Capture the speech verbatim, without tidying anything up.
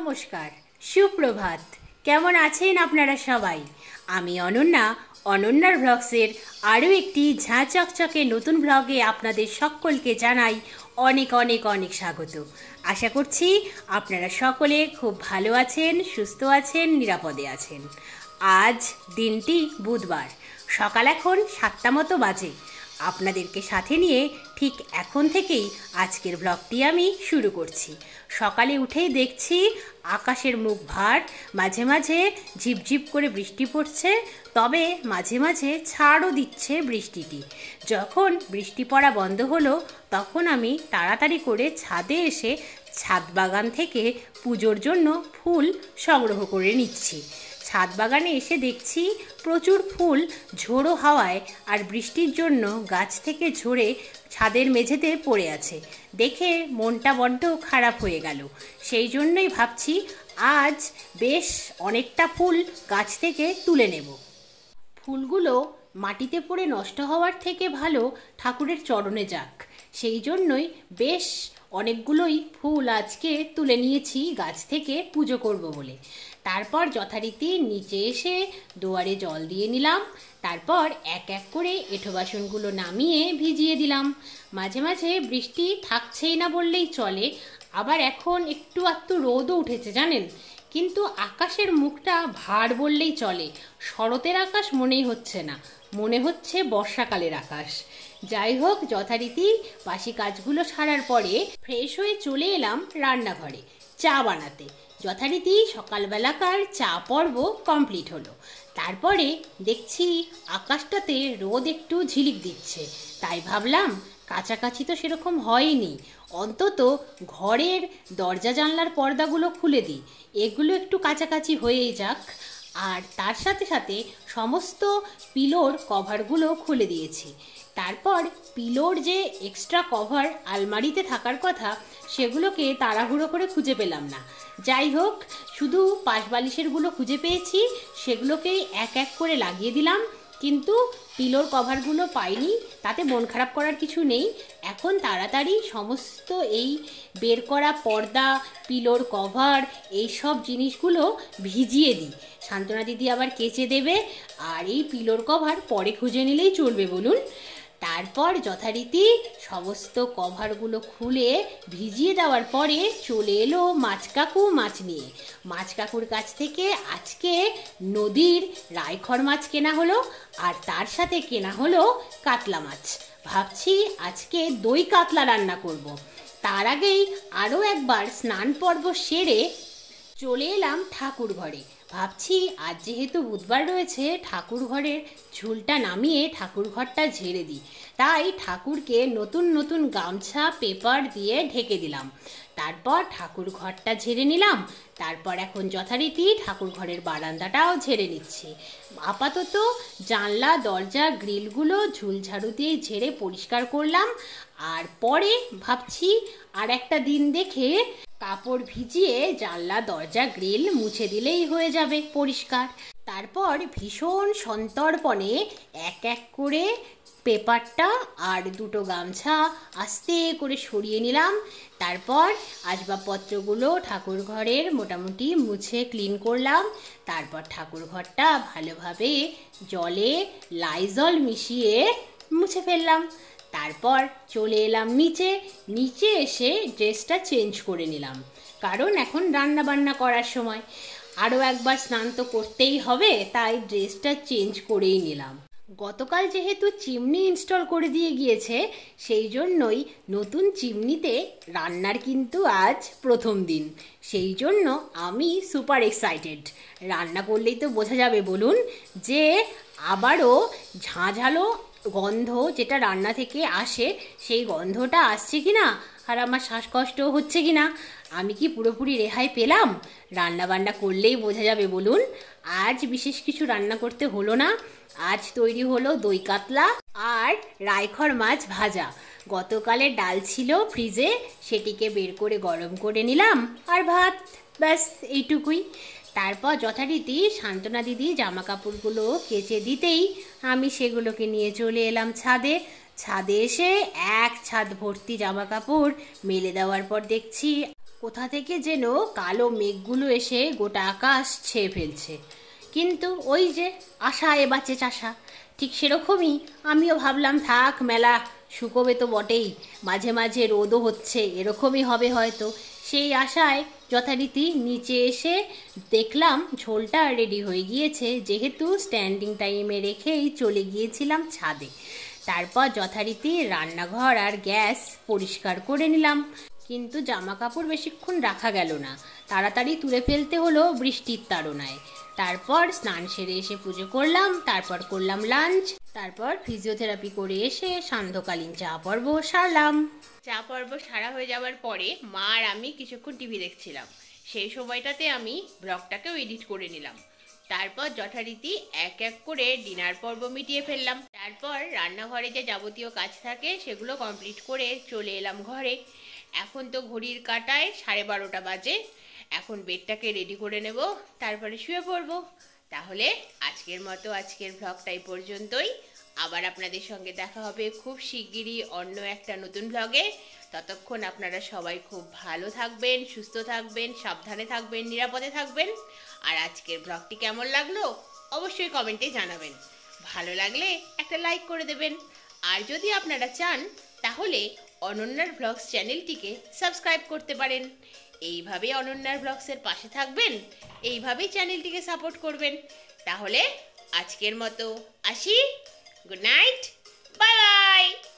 নমস্কার, সুপ্রভাত। কেমন আছেন আপনারা সবাই? আমি অনন্যা, অনন্যার ব্লগসের আরও একটি ঝাঁ চকচকে নতুন ব্লগে আপনাদের সকলকে জানাই অনেক অনেক অনেক স্বাগত। আশা করছি আপনারা সকলে খুব ভালো আছেন, সুস্থ আছেন, নিরাপদে আছেন। আজ দিনটি বুধবার, সকাল এখন সাতটা মতো বাজে। আপনাদেরকে সাথে নিয়ে ঠিক এখন থেকেই আজকের ব্লগটি আমি শুরু করছি। সকালে উঠেই দেখছি আকাশের মুখ ভার, মাঝে মাঝে ঝিপঝিপ করে বৃষ্টি পড়ছে, তবে মাঝে মাঝে ছাড়ও দিচ্ছে বৃষ্টিটি। যখন বৃষ্টি পড়া বন্ধ হলো তখন আমি তাড়াতাড়ি করে ছাদে এসে ছাদ বাগান থেকে পুজোর জন্য ফুল সংগ্রহ করে নিচ্ছি। ছাদ বাগানে এসে দেখছি প্রচুর ফুল ঝোড়ো হাওয়ায় আর বৃষ্টির জন্য গাছ থেকে ঝরে ছাদের মেঝেতে পড়ে আছে। দেখে মনটা বড্ড খারাপ হয়ে গেল। সেই জন্যই ভাবছি আজ বেশ অনেকটা ফুল গাছ থেকে তুলে নেব। ফুলগুলো মাটিতে পড়ে নষ্ট হওয়ার থেকে ভালো ঠাকুরের চরণে যাক, সেই জন্যই বেশ অনেকগুলোই ফুল আজকে তুলে নিয়েছি গাছ থেকে পুজো করব বলে। তারপর যথারীতি নিচে এসে দুয়ারে জল দিয়ে নিলাম। তারপর এক এক করে এঁঠো বাসনগুলো নামিয়ে ভিজিয়ে দিলাম। মাঝে মাঝে বৃষ্টি থাকছেই না বললেই চলে, আবার এখন একটু আধটু রোদও উঠেছে জানেন, কিন্তু আকাশের মুখটা ভার বললেই চলে। শরতের আকাশ মনেই হচ্ছে না, মনে হচ্ছে বর্ষাকালের আকাশ। যাই হোক, যথারীতি বাসি কাজগুলো সারার পরে ফ্রেশ হয়ে চলে এলাম রান্নাঘরে চা বানাতে। যথারীতি সকালবেলাকার চা পর্ব কমপ্লিট হলো। তারপরে দেখছি আকাশটাতে রোদ একটু ঝিলিক দিচ্ছে, তাই ভাবলাম কাছাকাছি তো সেরকম হয়নি, অন্তত ঘরের দরজা জানলার পর্দাগুলো খুলে দিই, এগুলো একটু কাছাকাছি হয়েই যাক। আর তার সাথে সাথে সমস্ত পিলোর কভারগুলো খুলে দিয়েছি। তারপর পিলোর যে এক্সট্রা কভার আলমারিতে থাকার কথা, সেগুলোকে তাড়াহুড়ো করে খুঁজে পেলাম না। যাই হোক, শুধু পাশ বালিশেরগুলো খুঁজে পেয়েছি, সেগুলোকেই এক এক করে লাগিয়ে দিলাম। কিন্তু পিলোর কভারগুলো পাইনি, তাতে মন খারাপ করার কিছু নেই। এখন তাড়াতাড়ি সমস্ত এই বের করা পর্দা, পিলোর কভার, এই সব জিনিসগুলো ভিজিয়ে দিই। সান্ত্বনা দিদি আবার কেচে দেবে, আর এই পিলোর কভার পরে খুঁজে নিলেই চলবে বলুন। তারপর যথারীতি সমস্ত কভারগুলো খুলে ভিজিয়ে দেওয়ার পরে চলে এলো মাছ কাকু মাছ নিয়ে। মাছ কাকুর কাছ থেকে আজকে নদীর রায়খর মাছ কেনা হলো, আর তার সাথে কেনা হলো কাতলা মাছ। ভাবছি আজকে দই কাতলা রান্না করব। তার আগেই আরও একবার স্নান পর্ব সেরে চলে এলাম ঠাকুর ঘরে। ভাবছি আজ যেহেতু বুধবার রয়েছে, ঠাকুর ঘরের ঝুলটা নামিয়ে ঠাকুর ঘরটা ঝেড়ে দিই। তাই ঠাকুরকে নতুন নতুন গামছা পেপার দিয়ে ঢেকে দিলাম। তারপর ঠাকুর ঘরটা ঝেড়ে নিলাম। তারপর এখন যথারীতি ঠাকুর ঘরের বারান্দাটাও ঝেড়ে নিচ্ছি। আপাতত জানলা, দরজা, গ্রিলগুলো ঝুলঝাড়ু দিয়ে ঝেড়ে পরিষ্কার করলাম। আর পরে ভাবছি আর একটা দিন দেখে কাপড় ভিজিয়ে জানলা, দরজা, গ্রিল মুছে দিলেই হয়ে যাবে পরিষ্কার। তারপর ভীষণ সন্তর্পণে এক এক করে পেপারটা আর দুটো গামছা আস্তে করে সরিয়ে নিলাম। তারপর আসবাবপত্রগুলো ঠাকুর ঘরের মোটামুটি মুছে ক্লিন করলাম। তারপর ঠাকুর ঘরটা ভালোভাবে জলে লাইজল মিশিয়ে মুছে ফেললাম। তারপর চলে এলাম নিচে। নিচে এসে ড্রেসটা চেঞ্জ করে নিলাম, কারণ এখন রান্না বান্না করার সময় আরও একবার স্নান তো করতেই হবে, তাই ড্রেসটা চেঞ্জ করেই নিলাম। গতকাল যেহেতু চিমনি ইনস্টল করে দিয়ে গিয়েছে, সেই জন্যই নতুন চিমনিতে রান্নার কিন্তু আজ প্রথম দিন। সেই জন্য আমি সুপার এক্সাইটেড। রান্না করলেই তো বোঝা যাবে বলুন যে আবারও ঝাঁঝালো গন্ধ যেটা রান্না থেকে আসে, সেই গন্ধটা আসছে কিনা, আর আমার শ্বাসকষ্টও হচ্ছে কিনা, আমি কি পুরোপুরি রেহাই পেলাম? রান্না বান্না করলেই বোঝা যাবে বলুন। আজ বিশেষ কিছু রান্না করতে হলো না। আজ তৈরি হলো দই কাতলা আর রায়খর মাছ ভাজা। গতকালের ডাল ছিল ফ্রিজে, সেটিকে বের করে গরম করে নিলাম, আর ভাত, ব্যাস এইটুকুই। তারপর যথারীতি সান্ত্বনা দিদি জামা কাপড়গুলো কেচে দিতেই আমি সেগুলোকে নিয়ে চলে এলাম ছাদে। ছাদে এসে এক ছাদ ভর্তি জামা কাপড় মেলে দেওয়ার পর দেখছি কোথা থেকে যেন কালো মেঘগুলো এসে গোটা আকাশ ছেয়ে ফেলছে, কিন্তু ওই যে আশা এ বাঁচে চাষা, ঠিক সেরকমই আমিও ভাবলাম থাক মেলা শুকোবে তো বটেই, মাঝে মাঝে রোদও হচ্ছে, এরকমই হবে হয়তো। সেই আশায় যথারীতি নিচে এসে দেখলাম ঝোলটা রেডি হয়ে গিয়েছে, যেহেতু স্ট্যান্ডিং টাইমে রেখেই চলে গিয়েছিলাম ছাদে। তারপর যথারীতি রান্নাঘর আর গ্যাস পরিষ্কার করে নিলাম, কিন্তু জামা কাপড় বেশিক্ষণ রাখা গেল না, তাড়াতাড়ি তুলে ফেলতে হলো বৃষ্টির তাড়নায়। তারপর স্নান সেরে এসে পুজো করলাম, তারপর করলাম লাঞ্চ, তারপর ফিজিওথেরাপি করে এসে সান্ধ্যকালীন চা পর্ব সারলাম। চা পর্ব সারা হয়ে যাওয়ার পরে মা আর আমি কিছুক্ষণ টিভি দেখছিলাম, সেই সময়টাতে আমি ব্লগটাকেও এডিট করে নিলাম। তারপর যথারীতি এক এক করে ডিনার পর্ব মিটিয়ে ফেললাম। তারপর রান্নাঘরে যে যাবতীয় কাজ থাকে সেগুলো কমপ্লিট করে চলে এলাম ঘরে। এখন তো ঘড়ির কাঁটায় সাড়ে বারোটা বাজে, এখন বেডটাকে রেডি করে নেব, তারপরে শুয়ে পড়বো। তাহলে আজকের মতো আজকের ব্লগটা এই পর্যন্তই। আবার আপনাদের সঙ্গে দেখা হবে খুব শিগগিরই অন্য একটা নতুন ব্লগে। ততক্ষণ আপনারা সবাই খুব ভালো থাকবেন, সুস্থ থাকবেন, সাবধানে থাকবেন, নিরাপদে থাকবেন। আর আজকের ব্লগটি কেমন লাগলো অবশ্যই কমেন্টে জানাবেন। ভালো লাগলে একটা লাইক করে দেবেন, আর যদি আপনারা চান তাহলে অনন্যার ব্লগস চ্যানেলটিকে সাবস্ক্রাইব করতে পারেন। এইভাবে অনন্যার ব্লগসের পাশে থাকবেন, এইভাবেই চ্যানেলটিকে সাপোর্ট করবেন। তাহলে আজকের মতো আসি, গুড নাইট, বাই বাই।